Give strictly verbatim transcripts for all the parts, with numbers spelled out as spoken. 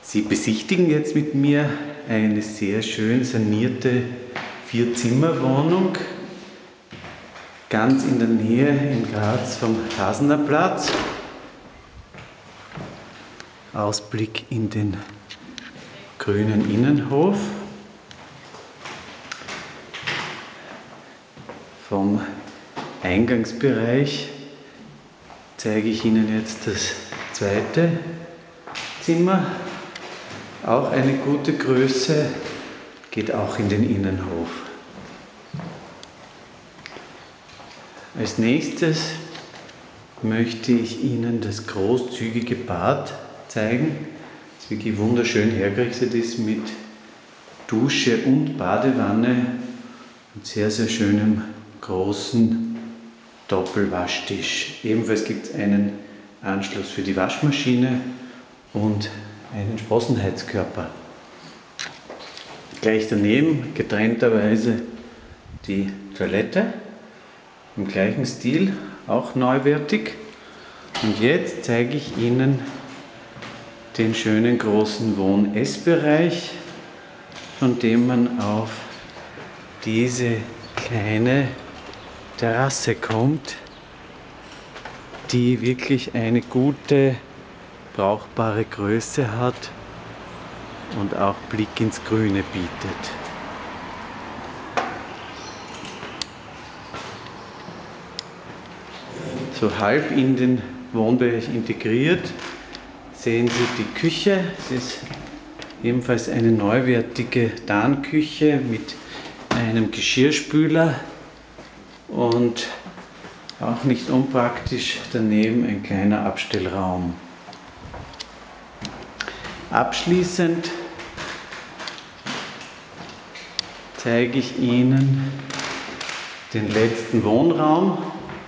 Sie besichtigen jetzt mit mir eine sehr schön sanierte Vier-Zimmer-Wohnung, ganz in der Nähe in Graz vom Hasener Platz. Ausblick in den grünen Innenhof. Vom Eingangsbereich zeige ich Ihnen jetzt das zweite Zimmer. Auch eine gute Größe, geht auch in den Innenhof. Als nächstes möchte ich Ihnen das großzügige Bad zeigen, das wirklich wunderschön hergerichtet ist mit Dusche und Badewanne und sehr, sehr schönem großen Doppelwaschtisch. Ebenfalls gibt es einen Anschluss für die Waschmaschine und einen Sprossenheizkörper. Gleich daneben, getrennterweise, die Toilette im gleichen Stil, auch neuwertig. Und jetzt zeige ich Ihnen den schönen großen Wohn-Ess-Bereich, von dem man auf diese kleine Terrasse kommt, die wirklich eine gute, brauchbare Größe hat und auch Blick ins Grüne bietet. So halb in den Wohnbereich integriert sehen Sie die Küche. Es ist ebenfalls eine neuwertige Darnküche mit einem Geschirrspüler und auch nicht unpraktisch daneben ein kleiner Abstellraum. Abschließend zeige ich Ihnen den letzten Wohnraum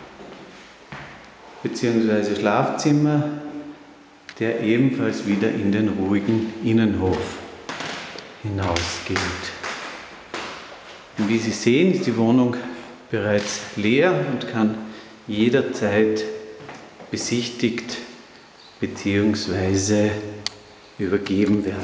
bzw. Schlafzimmer, der ebenfalls wieder in den ruhigen Innenhof hinausgeht. Und wie Sie sehen, ist die Wohnung bereits leer und kann jederzeit besichtigt bzw. übergeben werden.